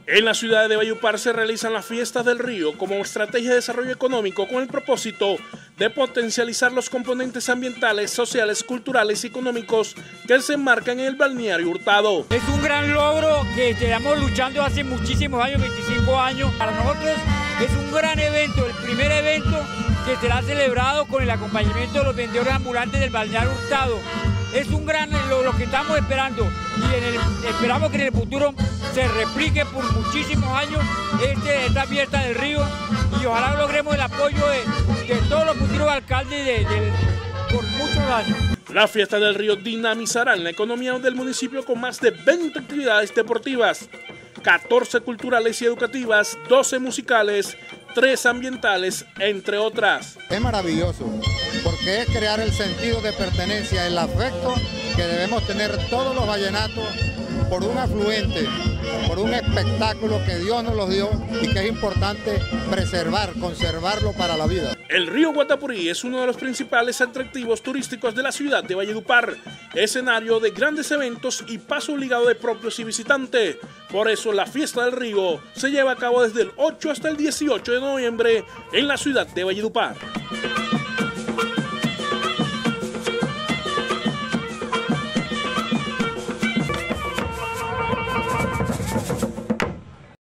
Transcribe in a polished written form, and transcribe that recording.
En la ciudad de Valledupar se realizan las fiestas del río como estrategia de desarrollo económico con el propósito de potencializar los componentes ambientales, sociales, culturales y económicos que se enmarcan en el balneario Hurtado. Es un gran logro que estamos luchando hace muchísimos años, 25 años. Para nosotros es un gran evento, el primer evento que será celebrado con el acompañamiento de los vendedores ambulantes del balneario Hurtado. Es un gran lo que estamos esperando y esperamos que en el futuro se replique por muchísimos años esta fiesta del río y ojalá logremos el apoyo de todos los futuros alcaldes por muchos años. La fiesta del río dinamizarán la economía del municipio con más de 20 actividades deportivas, 14 culturales y educativas, 12 musicales, 3 ambientales, entre otras. Es maravilloso porque es crear el sentido de pertenencia, el afecto que debemos tener todos los vallenatos por un afluente, por un espectáculo que Dios nos lo dio y que es importante preservar, conservarlo para la vida. El río Guatapurí es uno de los principales atractivos turísticos de la ciudad de Valledupar, escenario de grandes eventos y paso obligado de propios y visitantes. Por eso la fiesta del río se lleva a cabo desde el 8 hasta el 18 de noviembre en la ciudad de Valledupar.